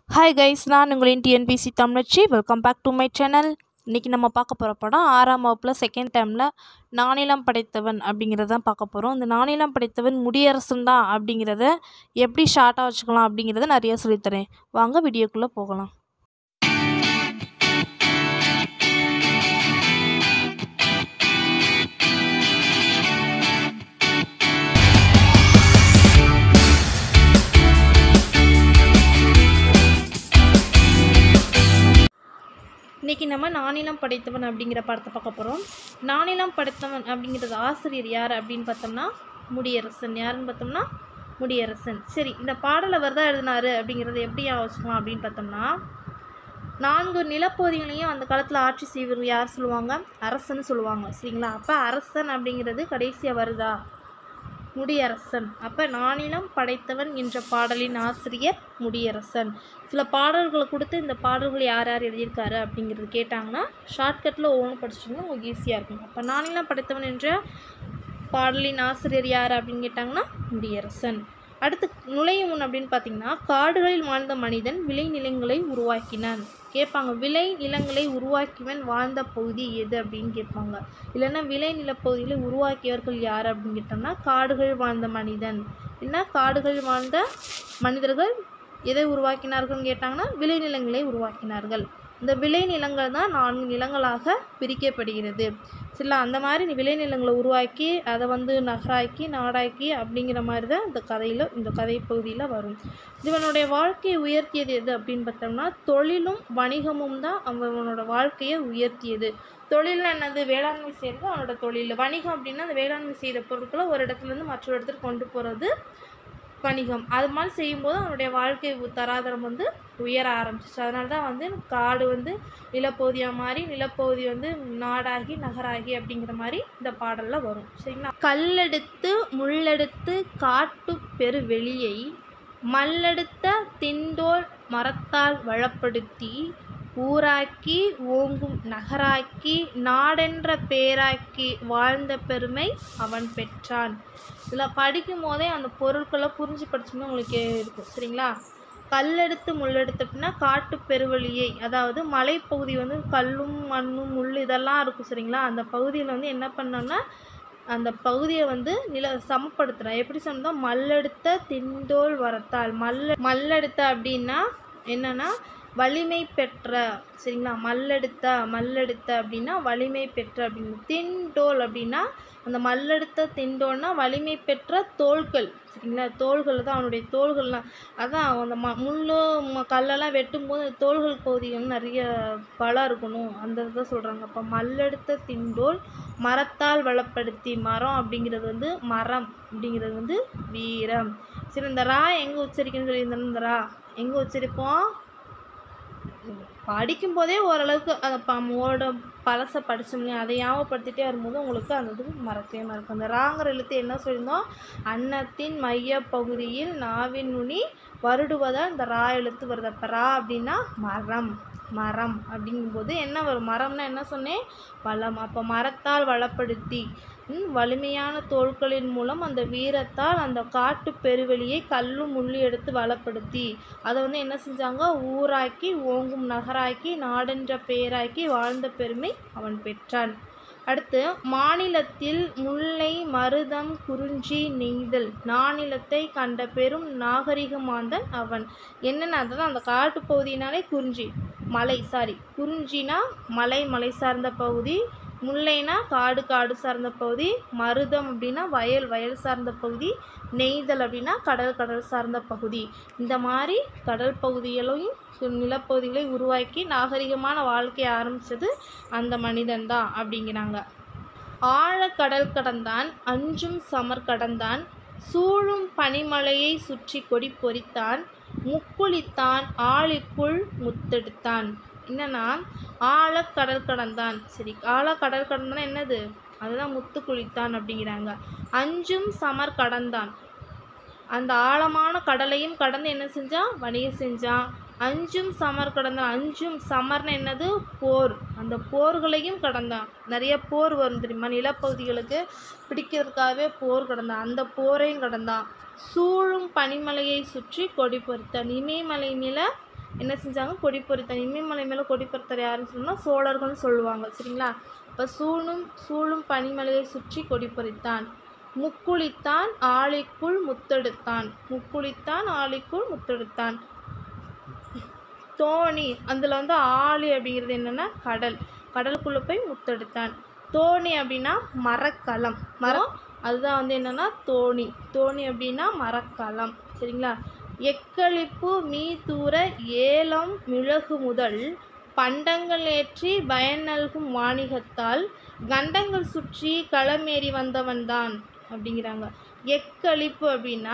Hi guys, நான் உங்களின் TNPSC தமிழச்சி. Welcome back to my channel. இன்றைக்கி நம்ம பார்க்க போகிற படம் 6ஆம் வகுப்பில் செகண்ட் டைமில் நானிலம் படைத்தவன் அப்படிங்கிறத தான் பார்க்க போகிறோம். இந்த நானிலம் படைத்தவன் முடியரசன் தான் அப்படிங்கிறத எப்படி ஷார்ட்டாக வச்சுக்கலாம் அப்படிங்கிறத நிறைய சொல்லித்தரேன். வாங்க வீடியோக்குள்ளே போகலாம். இன்றைக்கி நம்ம நானிலம் படைத்தவன் அப்படிங்கிற படத்தை பார்க்க போகிறோம். நானிலம் படைத்தவன் அப்படிங்கிறது ஆசிரியர் யார் அப்படின்னு பார்த்தோம்னா முடியரசன். யாருன்னு பார்த்தோம்னா முடியரசன். சரி, இந்த பாடலை வரதா எழுதினார் அப்படிங்கிறத எப்படி வச்சுக்கலாம் அப்படின்னு பார்த்தோம்னா 4 நிலப்பகுதிகளையும் அந்த காலத்தில் ஆட்சி செய்வர் யார் சொல்லுவாங்க? அரசன் சொல்லுவாங்க. சரிங்களா? அப்போ அரசன் அப்படிங்கிறது கடைசியாக வருதா? முடியரசன். அப்போ நானிலம் படைத்தவன் என்ற பாடலின் ஆசிரியர் முடியரசன். சில பாடல்களை கொடுத்து இந்த பாடல்கள் யார் யார் எழுதியிருக்காரு அப்படிங்கிறது கேட்டாங்கன்னா ஷார்ட்கட்டில் ஒவ்வொன்று படிச்சிட்டிங்கன்னா உங்களுக்கு ஈஸியாக இருக்கும். அப்போ நானிலம் படைத்தவன் என்ற பாடலின் ஆசிரியர் யார் அப்படின்னு கேட்டாங்கன்னா முடியரசன். அடுத்து நுழையும் முன் அப்படின்னு பார்த்தீங்கன்னா காடுகளில் வாழ்ந்த மனிதன் விளைநிலங்களை உருவாக்கினான் கேட்பாங்க. விளை நிலங்களை உருவாக்கியவன் வாழ்ந்த பகுதி எது அப்படின்னு கேட்பாங்க. இல்லைன்னா விளை நிலப்பகுதிகளை உருவாக்கியவர்கள் யார் அப்படின்னு கேட்டோம்னா காடுகள் வாழ்ந்த மனிதன். என்ன காடுகள் வாழ்ந்த மனிதர்கள் எதை உருவாக்கினார்கள்னு கேட்டாங்கன்னா விளைநிலங்களை உருவாக்கினார்கள். இந்த விளைநிலங்கள் தான் 4 நிலங்களாக பிரிக்கப்படுகிறது. சரிங்களா? அந்த மாதிரி விளைநிலங்களை உருவாக்கி அதை நகராக்கி நாடாக்கி அப்படிங்கிற மாதிரி தான் இந்த கதை பகுதியில் வரும். இவனுடைய வாழ்க்கையை உயர்த்தியது எது அப்படின்னு பார்த்தோம்னா தொழிலும் வணிகமும் தான் அவனோட வாழ்க்கையை உயர்த்தியது. தொழில் என்னது? வேளாண்மை செய்கிறது அவனோட தொழில். வணிகம் அப்படின்னா அந்த வேளாண்மை செய்த பொருட்களை ஒரு இடத்துலேருந்து மற்றொரு இடத்துக்கு கொண்டு போகிறது வணிகம். அது மாதிரி செய்யும்போது அவனுடைய வாழ்க்கை தராதரம் உயர ஆரம்பிச்சிச்சு. அதனால தான் காடு நிலப்பகுதியாக மாறி நிலப்பகுதி நாடாகி நகராகி அப்படிங்கிற மாதிரி இந்த பாடலில் வரும். சரிங்களா? கல்லெடுத்து முள்ளெடுத்து காட்டு பெருவெளியை மல்லெடுத்த திண்டோல் மரத்தால் வளப்படுத்தி ஊராக்கி ஓங்கும் நகராக்கி நாடென்ற பேராக்கி வாழ்ந்த பெருமை அவன் பெற்றான். இதில் படிக்கும் போதே அந்த பொருட்களை புரிஞ்சு படிச்சோம்னா உங்களுக்கு இருக்கும். சரிங்களா? கல்லெடுத்து முள்ளெடுத்து அப்படின்னா காட்டு பெருவெளியை, அதாவது மலைப்பகுதி கல்லும் மண்ணும் முள் இதெல்லாம் இருக்கும். சரிங்களா? அந்த பகுதியில் என்ன பண்ணோம்னா அந்த பகுதியை சமப்படுத்துகிறேன். எப்படி சொன்னால் மல்லெடுத்த திண்டோல் வரத்தால் மல்லெடுத்த அப்படின்னா என்னன்னா வலிமை பெற்ற. சரிங்களா? மல்லெடுத்த அப்படின்னா வலிமை பெற்ற அப்படின்னு. திண்டோல் அப்படின்னா அந்த மல்லெடுத்த திண்டோல்னா வலிமை பெற்ற தோள்கள். சரிங்களா? தோள்கள் தான் அவனுடைய தோள்கள்லாம். அதான் அந்த முள்ளு கல்லெல்லாம் வெட்டும்போது அந்த தோள்கள் பகுதிகள் நிறைய பலம் இருக்கணும், அந்த இதை சொல்கிறாங்க. அப்போ மல்லெடுத்த திண்டோல் மரத்தால் வளப்படுத்தி. மரம் அப்படிங்கிறது மரம் அப்படிங்கிறது வீரம். சரி, இந்த ரா எங்கே உச்சரிக்கணும்னு சொல்லியிருந்தோம். இந்த ரா எங்கே உச்சரிப்போம்? படிக்கும்போதே ஓரளவுக்கு அந்த ஓட பழசை படித்தோம்னா அதை ஞாபகப்படுத்திகிட்டே வரும்போது உங்களுக்கு அந்த இது மறக்கவே மறக்கும். அந்த ராங்கிற எழுத்து என்ன சொல்லியிருந்தோம்? அன்னத்தின் மைய பகுதியில் நாவின் நுனி வருடுவதால் இந்த ரா எழுத்து வருது. அப்போ ரா அப்படின்னா மரம் அப்படிங்கும்போது என்ன வரும்? மரம்னா என்ன சொன்னேன்? வளம். அப்போ மரத்தால் வளப்படுத்தி வலிமையான தோள்களின் மூலம் அந்த வீரத்தால் அந்த காட்டு பெருவெளியை கல்லும் முள்ளு எடுத்து வளப்படுத்தி அதை என்ன செஞ்சாங்க? ஊராக்கி ஓங்கும் நகராக்கி நாடென்ற பேராக்கி வாழ்ந்த பெருமை அவன் பெற்றான். அடுத்து மாநிலத்தில் முல்லை மருதம் குறிஞ்சி நெய்தல் நானிலத்தை கண்ட பெரும் நாகரிக மாந்தன் அவன். என்னென்ன அதுதான் அந்த காட்டு பகுதினாலே குறிஞ்சினா மலை சார்ந்த பகுதி, முல்லைனா காடு சார்ந்த பகுதி, மருதம் அப்படின்னா வயல் சார்ந்த பகுதி, நெய்தல் அப்படின்னா கடல் சார்ந்த பகுதி. இந்த மாதிரி கடல் பகுதிகளையும் நிலப்பகுதிகளையும் உருவாக்கி நாகரிகமான வாழ்க்கையை ஆரம்பித்தது அந்த மனிதன் தான் அப்படிங்கிறாங்க. ஆழ கடல் கடந்தான் அஞ்சும் சமர் கடந்தான் சூழும் பனிமலையை சுற்றி கொடி பொறித்தான் முக்குளித்தான் ஆழிக்குள் முத்தெடுத்தான். என்னன்னா ஆழக்கடல் கடந்தான். சரி, ஆழக்கடல் கடந்தான் என்னது? அதுதான் முத்து குளித்தான் அப்படிங்கிறாங்க. அஞ்சும் சமர் கடந்தான், அந்த ஆழமான கடலையும் கடந்து என்ன செஞ்சான்? வணிகம் செஞ்சான். அஞ்சும் சமர் கடந்தான். அஞ்சும் சமர்னு என்னது? போர். அந்த போர்களையும் கடந்தான். நிறைய போர் வரும் தெரியுமா? நிலப்பகுதிகளுக்கு பிடிக்கிறதுக்காகவே போர் கடந்தான். அந்த போரையும் கடந்தான். சூழும் பனிமலையை சுற்றி கொடி பொறித்தான். இமயமலை மேல என்ன செஞ்சாங்க, கொடி பொறித்தான். இமயமலை மேலே கொடி பொறித்தார் யாருன்னு சொன்னால் சோழர்கள்னு சொல்லுவாங்க. சரிங்களா? இப்போ சூழும் பனிமலையை சுற்றி கொடி பொறித்தான். முக்குளித்தான் ஆழிக்குள் முத்தெடுத்தான். முக்குளித்தான் ஆழிக்குள் முத்தெடுத்தான். தோணி, அதில் வந்து ஆழி அப்படிங்கிறது என்னென்னா கடல், கடலுக்குள்ளே போய் முத்தெடுத்தான். தோணி அப்படின்னா மரக்கலம், மரம், அதுதான் வந்து என்னென்னா தோணி. தோணி அப்படின்னா மரக்கலம். சரிங்களா? எக்களிப்பு மீ தூர ஏலம் மிளகு முதல் பண்டங்கள் ஏற்றி பயன் நல்கும் வாணிகத்தால் கண்டங்கள் சுற்றி களமேறி வந்தவன்தான் அப்படிங்கிறாங்க. எக்களிப்பு அப்படின்னா,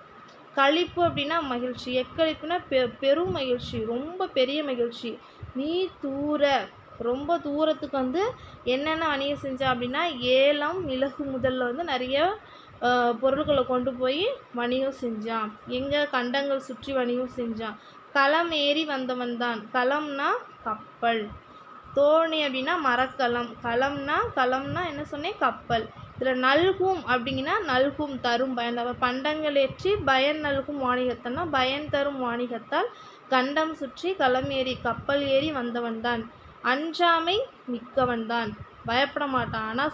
களிப்பு அப்படின்னா மகிழ்ச்சி, எக்களிப்புனா பெரும் மகிழ்ச்சி, ரொம்ப பெரிய மகிழ்ச்சி. மீ தூர, ரொம்ப தூரத்துக்கு வந்து என்னென்ன வணிகம் செஞ்சான் அப்படின்னா, ஏலம் மிளகு முதல்ல வந்து நிறைய பொருட்களை கொண்டு போய் வணிகம் செஞ்சான். எங்கே, கண்டங்கள் சுற்றி வணிகம் செஞ்சான். களம் ஏறி வந்தவன் தான். களம்னா கப்பல். தோணி அப்படின்னா மரக்கலம். களம்னா என்ன சொன்னேன், கப்பல். இதில் நல்கும் அப்படிங்கன்னா நல்கும் தரும் பயன். பண்டங்கள் ஏற்றி பயன் நல்கும் வாணிகத்தன்னா பயன் தரும் வாணிகத்தால் கண்டம் சுற்றி களம் ஏறி கப்பல் ஏறி வந்தவன் தான். அஞ்சாமை மிக்கவன் தான், பயப்பட மாட்டான். ஆனால்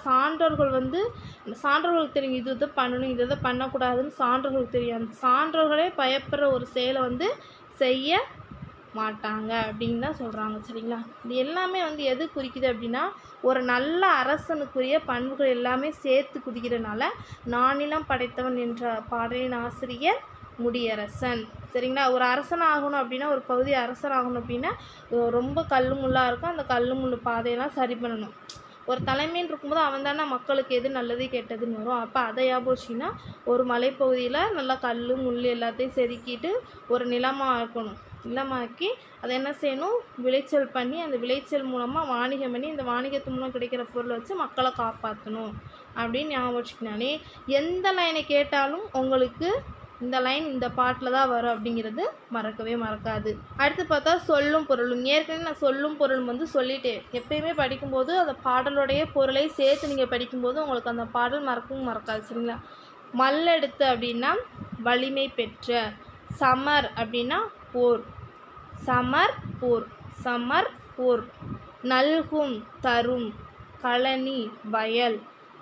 சான்றோர்களுக்கு தெரியும் இது இது பண்ணணும், இது இதை பண்ணக்கூடாதுன்னு சான்றோர்களுக்கு தெரியும். அந்த சான்றோர்களே பயப்படுற ஒரு செயலை வந்து செய்ய மாட்டாங்க அப்படின்னு தான் சொல்கிறாங்க. சரிங்களா? இது எல்லாமே வந்து எது குறிக்குது அப்படின்னா, ஒரு நல்ல அரசனுக்குரிய பண்புகள் எல்லாமே சேர்த்து குறிக்கிறனால நானிலம் படைத்தவன் என்ற பாடலின் ஆசிரியர் முடியரசன். சரிங்களா? ஒரு அரசன் ஆகணும் அப்படின்னா, ஒரு பகுதி அரசன் ஆகணும் அப்படின்னா ரொம்ப கல்லு முள்ளாக இருக்கும். அந்த கல்லு முள்ளு பாதையெல்லாம் சரி பண்ணணும். ஒரு தலைமைன்னு இருக்கும்போது அவன் தானே மக்களுக்கு எது நல்லது கெட்டதுன்னு வரும். அப்போ அதை ஞாபகம், ஒரு மலைப்பகுதியில் நல்லா கல் முள் எல்லாத்தையும் செதுக்கிட்டு ஒரு நிலமாக இருக்கணும். நிலமாக்கி அதை என்ன செய்யணும், விளைச்சல் பண்ணி அந்த விளைச்சல் மூலமாக வாணிகம் பண்ணி இந்த வாணிகத்து மூலம் கிடைக்கிற பொருளை வச்சு மக்களை காப்பாற்றணும் அப்படின்னு ஞாபகம் வச்சுக்கினாலே எந்த லைனை கேட்டாலும் உங்களுக்கு இந்த லைன் இந்த பாட்டில் தான் வரும் அப்படிங்கிறது மறக்கவே மறக்காது. அடுத்து பார்த்தா சொல்லும் பொருளும். ஏற்கனவே நான் சொல்லும் பொருளும் வந்து சொல்லிட்டேன். எப்பயுமே படிக்கும்போது அந்த பாடலுடைய பொருளை சேர்த்து நீங்கள் படிக்கும்போது உங்களுக்கு அந்த பாடல் மறக்கவும் மறக்காது. சரிங்களா? மல்லெடுத்து அப்படின்னா வலிமை பெற்ற. சமர் அப்படின்னா போர். சமர் போர். நல்கும் தரும். கழனி வயல்.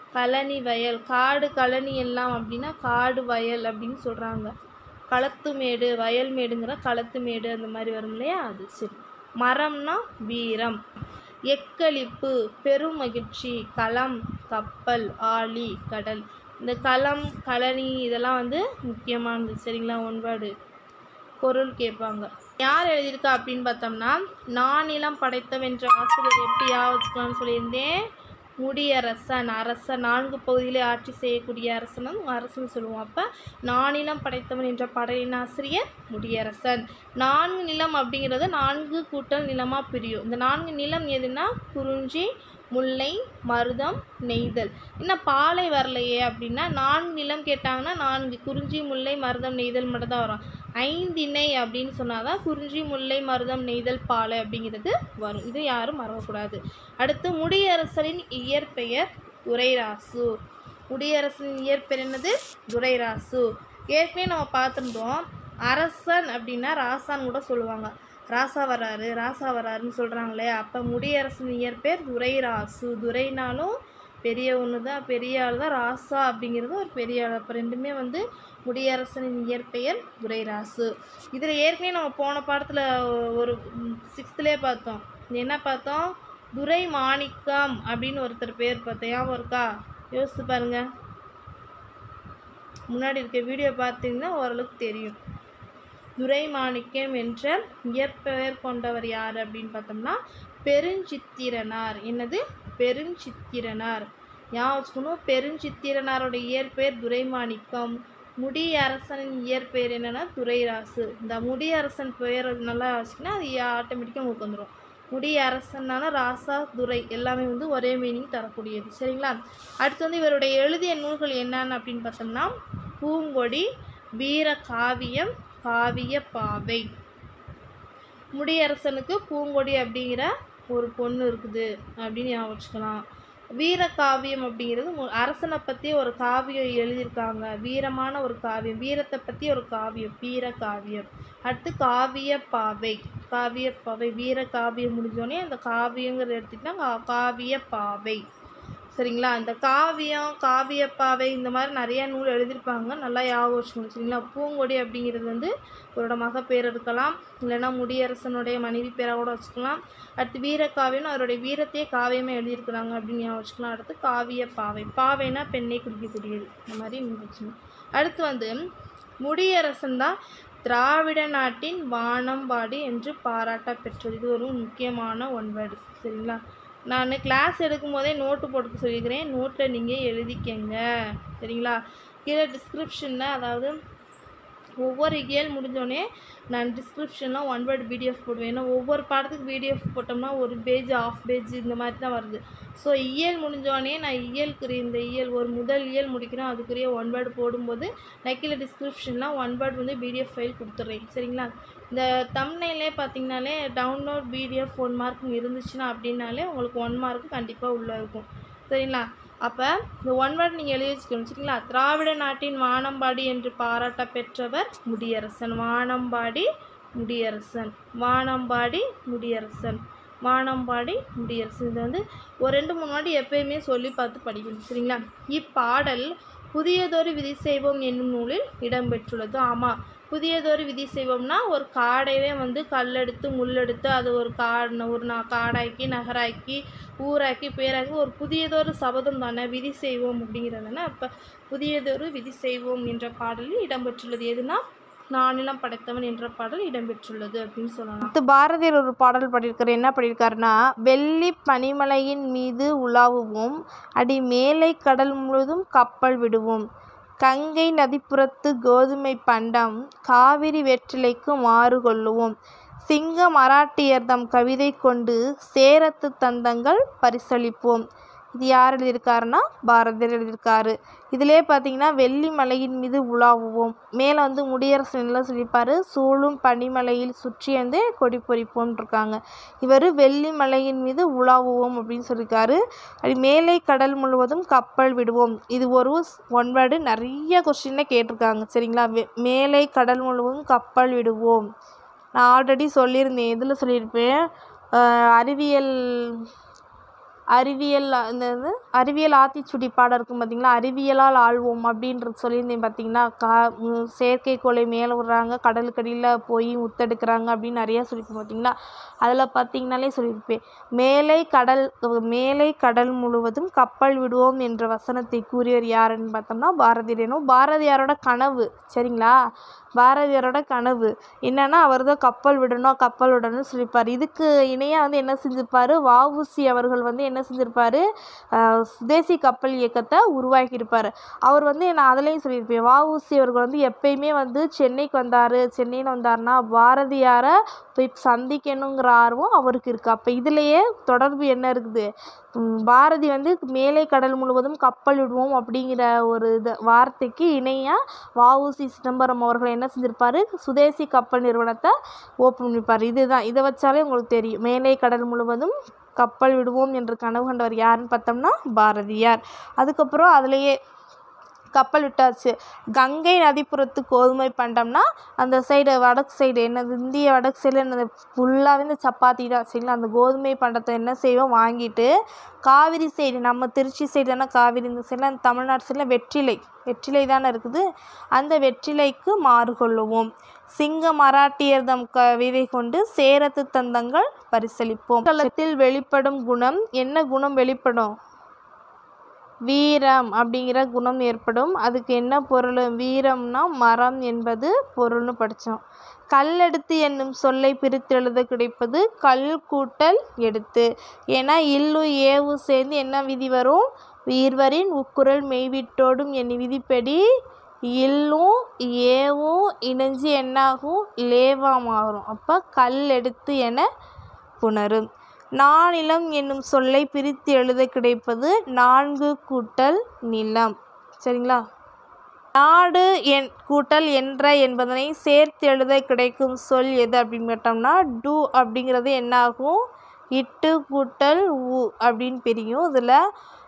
காடு கழனி எல்லாம் அப்படின்னா காடு வயல் அப்படின்னு சொல்கிறாங்க. களத்துமேடு, வயல்மேடுங்கிற களத்துமேடு அந்த மாதிரி வரும் இல்லையா, அது. சரி. மரம்னா வீரம். எக்களிப்பு பெரும் மகிழ்ச்சி. களம் கப்பல், ஆழி கடல். இந்த களம் கழனி இதெல்லாம் வந்து முக்கியமானது. சரிங்களா? ஒன்பாடு பொருள் கேட்பாங்க. யார் எழுதியிருக்கா அப்படின்னு பார்த்தோம்னா, நானிலம் படைத்தவென்ற ஆசிரியர் எப்படி வச்சுக்கலாம்னு சொல்லியிருந்தேன், முடியரசன். அரசன் 4 பகுதியிலே ஆட்சி செய்யக்கூடிய அரசன் சொல்லுவோம். அப்போ நானிலம் படைத்தவன் என்ற பாடலின் ஆசிரியர் முடியரசன். 4 நிலம் அப்படிங்கிறது 4 கூட்டல் நிலமாக பிரியும். இந்த 4 நிலம் எதுனா குறிஞ்சி, முல்லை, மருதம், நெய்தல். இன்னும் பாலை வரலையே அப்படின்னா 4 நிலம் கேட்டாங்கன்னா 4 குறிஞ்சி, முல்லை, மருதம், நெய்தல் மட்டும் தான் வரும். 5 இணை அப்படின்னு சொன்னால் தான் குறிஞ்சி, முல்லை, மருதம், நெய்தல், பாலை அப்படிங்கிறது வரும். இது யாரும் மறக்கக்கூடாது. அடுத்து முடியரசனின் இயற்பெயர் துரைராசு. முடியரசனின் இயற்பெயர் என்னது? துரைராசு. ஏற்கனவே நம்ம பார்த்துருந்தோம். அரசன் அப்படின்னா ராசான்னு கூட சொல்லுவாங்க. ராசா வராருன்னு சொல்கிறாங்களே. அப்போ முடியரசன் இயற்பெயர் துரைராசு. துரைனாலும் பெரிய ஒன்று தான், பெரிய ஆள் தான். ராசா அப்படிங்கிறது ஒரு பெரிய ஆள். அப்போ ரெண்டுமே வந்து முடியரசனின் இயற்பெயர் துரைராசு. இதில் ஏற்கனவே நம்ம போன பாடத்தில் ஒரு 6th பார்த்தோம். என்ன பார்த்தோம்? துரை மாணிக்கம் அப்படின்னு ஒருத்தர் பேர் பார்த்தோம். ஞாபகம் இருக்கா? யோசித்து பாருங்கள். முன்னாடி இருக்க வீடியோ பார்த்தீங்கன்னா ஓரளவுக்கு தெரியும். துரை மாணிக்கம் என்ற இயற்பெயர் கொண்டவர் யார் அப்படின்னு பார்த்தோம்னா பெருஞ்சித்திரனார். என்னது? பெருஞ்சித்திரனார். ஞாபகம் வச்சுக்கணும். பெருஞ்சித்திரனாரோட இயற்பெயர் துரைமாணிக்கம். முடியரசனின் இயற்பெயர் என்னென்னா துரைராசு. இந்த முடியரசன் பெயர் நல்லா வச்சுக்கினா அது ஆட்டோமேட்டிக்காக உங்களுக்கு வந்துடும். முடியரசனான ராசா, துரை எல்லாமே வந்து ஒரே மீனிங் தரக்கூடியது. சரிங்களா? அடுத்து வந்து இவருடைய எழுதிய நூல்கள் என்னன்னு அப்படின்னு பார்த்தோம்னா பூங்கொடி, வீர காவியம், காவிய பாவை. முடியரசனுக்கு பூங்கொடி அப்படிங்கிற ஒரு பொண்ணு இருக்குது அப்படின்னு ஞாபகம் வச்சுக்கலாம். வீரகாவியம் அப்படிங்கிறது அரசனை பற்றி ஒரு காவியம் எழுதியிருக்காங்க, வீரமான ஒரு காவியம், வீரத்தை பற்றி ஒரு காவியம், வீரகாவியம். அடுத்து காவியப்பாவை, காவியப்பாவை, வீரகாவியம் முடிஞ்சோடனே அந்த காவியங்கிறத எடுத்துக்கிட்டா காவியப்பாவை. சரிங்களா? இந்த காவியம், காவியப்பாவை இந்த மாதிரி நிறையா நூல் எழுதியிருப்பாங்க, நல்லா ஞாபகம் வச்சுக்கணும். சரிங்களா? பூங்கொடி அப்படிங்கிறது வந்து இவரோட மகப்பேர் இருக்கலாம், இல்லைன்னா முடியரசனுடைய மனைவி பேராக கூட வச்சுக்கலாம். அடுத்து வீரகாவியம், அவருடைய வீரத்தையே காவியமே எழுதியிருக்கிறாங்க அப்படின்னு ஞாபகம் வச்சுக்கலாம். அடுத்து காவியப்பாவை, பாவைனா பெண்ணை குறிக்கக்கூடியது, இந்த மாதிரி நீங்கள் வச்சுக்கணும். அடுத்து வந்து முடியரசன் தான் திராவிட நாட்டின் வானம்பாடி என்று பாராட்ட பெற்றது. இது ஒரு முக்கியமான ஒன்வேர்டு. சரிங்களா? நான் கிளாஸ் எடுக்கும் போதே நோட்டு போட்டு சொல்லிக்கிறேன், நோட்டில் நீங்கள் எழுதிக்கங்க. சரிங்களா? கீழே டிஸ்கிரிப்ஷனில், அதாவது ஒவ்வொரு இயல் முடிஞ்சோடனே நான் டிஸ்கிரிப்ஷனில் ஒன் வேர்டு பிடிஎஃப் போடுவேன். ஏன்னா ஒவ்வொரு பாடத்துக்கு பிடிஎஃப் போட்டோம்னா ஒரு பேஜ், ஆஃப் பேஜ் இந்த மாதிரி தான் வருது. ஸோ இயல் முடிஞ்சோடனே நான் இயலுக்குரிய இந்த இயல் ஒரு முதல் இயல் முடிக்கிறோம், அதுக்குரிய ஒன் வேர்டு போடும்போது நான் கீழே டிஸ்கிரிப்ஷனில் ஒன் வேர்டு வந்து பிடிஎஃப் ஃபைல் கொடுத்துட்றேன். சரிங்களா? இந்த தம்ப்நெயிலே பார்த்தீங்கனாலே டவுன்லோட் பிடிஎஃப் 1 மார்க் இருந்துச்சுன்னா அப்படின்னாலே உங்களுக்கு 1 மார்க்கு கண்டிப்பாக உள்ளே இருக்கும். சரிங்களா? அப்போ இந்த ஒன் வேர்டு நீங்கள் எழுதி வச்சுக்கணும். சரிங்களா? திராவிட நாட்டின் வானம்பாடி என்று பாராட்ட பெற்றவர் முடியரசன். வானம்பாடி முடியரசன், வானம்பாடி முடியரசன், வானம்பாடி முடியரசன். இது வந்து ஒரு 2-3 வாட்டி எப்பயுமே சொல்லி பார்த்து படிக்கணும். சரிங்களா? இப்பாடல் புதியதொரு விதி செய்வோம் என்னும் நூலில் இடம்பெற்றுள்ளது. ஆமாம், புதியதொரு விதி செய்வோம்னா ஒரு காடையவே வந்து கல்லெடுத்து முள்ளெடுத்து அது ஒரு காடாக்கி நகராக்கி ஊராக்கி பேராக்கி ஒரு புதியதொரு சபதம் தானே விதி செய்வோம் அப்படிங்கிறதுனா. அப்போ புதியதொரு விதி செய்வோம் என்ற பாடலில் இடம்பெற்றுள்ளது எதுனா நானிலம் படைத்தவன் என்ற பாடல் இடம்பெற்றுள்ளது அப்படின்னு சொல்லலாம். அடுத்து பாரதியார் ஒரு பாடல் பாடியிருக்காரு. என்ன பாடியிருக்காருன்னா, வெள்ளி பனிமலையின் மீது உலாவுவோம், அடி மேலை கடல் முழுதும் கப்பல் விடுவோம், கங்கை நதிப்புறத்து கோதுமை பண்டம், காவிரி வெற்றிலைக்கு மாறு கொள்ளுவோம், சிங்க மராட்டியர்தம் கவிதை கொண்டு சேரத்து தந்தங்கள் பரிசளிப்போம். இது யார் எழுதியிருக்காருன்னா பாரதியார் எழுதியிருக்காரு. இதிலே பார்த்தீங்கன்னா வெள்ளி மலையின் மீது உலாவுவோம், மேலே வந்து முடியரசன் எல்லாம் சொல்லியிருப்பார், சூழும் பனிமலையில் சுற்றி வந்து கொடி பொறிப்போம்னு இருக்காங்க. இவர் வெள்ளி மலையின் மீது உலாவுவோம் அப்படின்னு சொல்லியிருக்காரு. அப்படி மேலை கடல் முழுவதும் கப்பல் விடுவோம், இது ஒரு ஒன் வேர்டு நிறைய கொஸ்டினில் கேட்டிருக்காங்க. சரிங்களா? மேலை கடல் முழுவதும் கப்பல் விடுவோம் நான் ஆல்ரெடி சொல்லியிருந்தேன். எதில் சொல்லியிருப்பேன், அறிவியல் ஆத்திச்சூடி பாடம் இருக்கும் பார்த்தீங்களா, அறிவியலால் ஆள்வோம் அப்படின்றது சொல்லியிருந்தேன் பார்த்தீங்கன்னா. செயற்கைக்கோளை மேலே விடுறாங்க, கடலுக்கடியில் போய் முத்தெடுக்கிறாங்க அப்படின்னு நிறையா சொல்லியிருப்பேன் பார்த்தீங்களா. அதில் பார்த்தீங்கன்னாலே சொல்லியிருப்பேன், மேலை கடல் முழுவதும் கப்பல் விடுவோம் என்ற வசனத்தை கூறியவர் யாருன்னு பார்த்தோம்னா பாரதியார். பாரதியாரோட கனவு. சரிங்களா? பாரதியாரோட கனவு என்னன்னா அவர் தான் கப்பல் விடணும்னு சொல்லியிருப்பார். இதுக்கு இணையாக வந்து என்ன செஞ்சிருப்பார், வஉசி அவர்கள் வந்து என்ன செஞ்சிருப்பார், சுதேசி கப்பல் இயக்கத்தை உருவாக்கியிருப்பார். அவர் வந்து நான் அதுலேயும் சொல்லியிருப்பேன், வஉசி அவர்கள் வந்து எப்பயுமே வந்து சென்னையில் வந்தார்னா பாரதியாரை போய் சந்திக்கணுங்கிற ஆர்வம் அவருக்கு இருக்குது. அப்போ இதுலேயே தொடர்பு என்ன இருக்குது, பாரதி வந்து மேலை கடல் முழுவதும் கப்பல் விடுவோம் அப்படிங்கிற ஒரு வார்த்தைக்கு இணையாக வஉசி சிதம்பரம் அவர்கள் என்ன செஞ்சிருப்பார், சுதேசி கப்பல் நிறுவனத்தை ஓப்பன் பண்ணியிருப்பார். இதுதான், இதை வச்சாலே உங்களுக்கு தெரியும், மேலை கடல் முழுவதும் கப்பல் விடுவோம் என்று கனவு கண்டவர் யாருன்னு பார்த்தோம்னா பாரதியார். அதுக்கப்புறம் அதுலேயே கப்பல் விட்டாச்சு. கங்கை நதிப்புறத்து கோதுமை பண்டம்னா அந்த சைடு வடக்கு சைடு என்னது, இந்திய வடக்கு சைடில் என்னது ஃபுல்லாகவே இந்த சப்பாத்தி தான். சரிங்களா? அந்த கோதுமை பண்டத்தை என்ன செய்வோம், வாங்கிட்டு காவிரி சைடு, நம்ம திருச்சி சைடு தானே காவிரி, இந்த சைடில் அந்த தமிழ்நாடு சைடில் வெற்றிலை தானே இருக்குது, அந்த வெற்றிலைக்கு மாறு கொள்ளுவோம், சிங்க மராட்டியர்தம் கவிதை கொண்டு சேரத்து தந்தங்கள் பரிசளிப்போம். களத்தில் வெளிப்படும் குணம், என்ன குணம் வெளிப்படும், வீரம் அப்படிங்கிற குணம் ஏற்படும். அதுக்கு என்ன பொருள், வீரம்னா மரம் என்பது பொருள்னு படித்தோம். கல்லெடுத்து என்னும் சொல்லை பிரித்து எழுத கிடைப்பது கல் கூட்டல் எடுத்து. ஏன்னா இல்லு ஏவு சேர்ந்து என்ன விதி வரும், வீர்வரின் உக்குரல் மெய்விட்டோடும் என்னி விதிப்படி இல்லும் ஏவும் இணைஞ்சு என்னாகும், லேவா மாறும். அப்போ கல் எடுத்து என புணரும். நானிலம் என்னும் சொல்லை பிரித்து எழுத கிடைப்பது 4 கூட்டல் நிலம். சரிங்களா? நாடு கூட்டல் என்ற என்பதனை சேர்த்து எழுத கிடைக்கும் சொல் எது அப்படின்னு கேட்டோம்னா டு அப்படிங்கிறது என்ன ஆகும், இட்டு கூட்டல் உ அப்படின்னு பிரியும். இதில்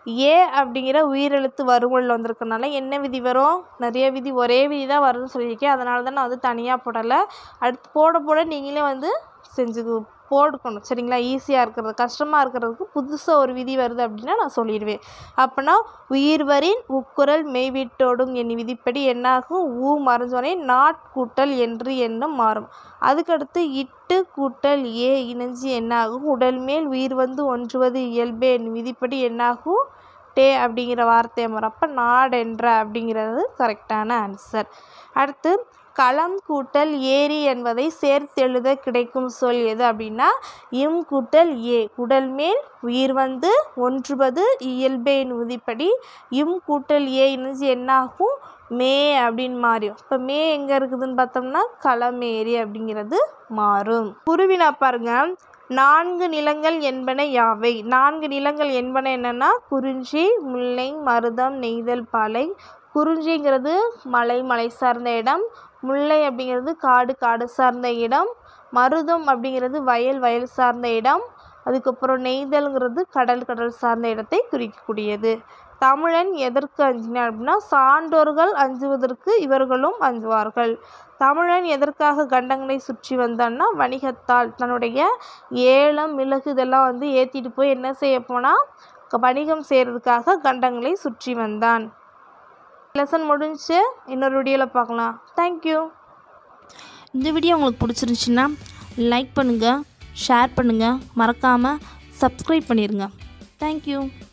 ஏ அப்படிங்கிற உயிரெழுத்து வறுவலில் வந்திருக்கனால என்ன விதி வரும்? நிறைய விதி, ஒரே விதி தான் வரும்னு சொல்லியிருக்கேன். அதனால தான் நான் வந்து தனியாக போடலை. அடுத்து போட நீங்களே வந்து போட்டுக்கணும். சரிங்களா? ஈஸியாக இருக்கிறது, கஷ்டமாக இருக்கிறதுக்கு புதுசாக ஒரு விதி வருது அப்படின்னா நான் சொல்லிடுவேன். அப்போனா உயிர்வரின் உக்குரல் மெய்விட்டோடும் என் விதிப்படி என்னாகும்? ஊ மறைஞ்சோனே நாட் கூட்டல் என்று எண்ணம் மாறும். அதுக்கடுத்து இட்டு கூட்டல் ஏ இணைஞ்சி என்னாகும்? உடல் மேல் உயிர் வந்து ஒன்றுவது இயல்பே என் விதிப்படி என்னாகும்? டே அப்படிங்கிற வார்த்தையை மாறும். அப்போ நாடென்ற அப்படிங்கிறது கரெக்டான ஆன்சர். அடுத்து களம் கூட்டல் ஏரி என்பதை சேர்த்தெழுத கிடைக்கும் சொல் எது அப்படின்னா இம் கூட்டல் ஏ. உடல் மேல் உயிர் வந்து ஒன்றுவது இயல்பே என் விதிப்படி இம் கூட்டல் ஏ இணைஞ்சு என்னாகும்? மே அப்படின்னு மாறும். இப்போ மே எங்கே இருக்குதுன்னு பார்த்தோம்னா களமேரி அப்படிங்கிறது மாறும். குருவினா பாருங்க, 4 நிலங்கள் என்பன யாவை? 4 நிலங்கள் என்பன என்னென்னா குறிஞ்சி, முல்லை, மருதம், நெய்தல், பாலை. குறிஞ்சிங்கிறது மலை சார்ந்த இடம், முல்லை அப்படிங்கிறது காடு சார்ந்த இடம், மருதம் அப்படிங்கிறது வயல் சார்ந்த இடம், அதுக்கப்புறம் நெய்தல்ங்கிறது கடல் சார்ந்த இடத்தை குறிக்கக்கூடியது. தமிழன் எதற்கு அஞ்சினார் அப்படின்னா சான்றோர்கள் அஞ்சுவதற்கு இவர்களும் அஞ்சுவார்கள். தமிழன் எதற்காக கண்டங்களை சுற்றி வந்தான்னா வணிகத்தால், தன்னுடைய ஏலம் மிளகு இதெல்லாம் வந்து ஏற்றிட்டு போய் என்ன செய்ய போனால் வணிகம் செய்கிறதுக்காக கண்டங்களை சுற்றி வந்தான். லெசன் முடிஞ்சு இன்னொரு வீடியோவில் பார்க்கலாம். தேங்க்யூ. இந்த வீடியோ உங்களுக்கு பிடிச்சிருந்துச்சின்னா லைக் பண்ணுங்கள், ஷேர் பண்ணுங்கள், மறக்காமல் சப்ஸ்கிரைப் பண்ணிடுங்க. தேங்க்யூ.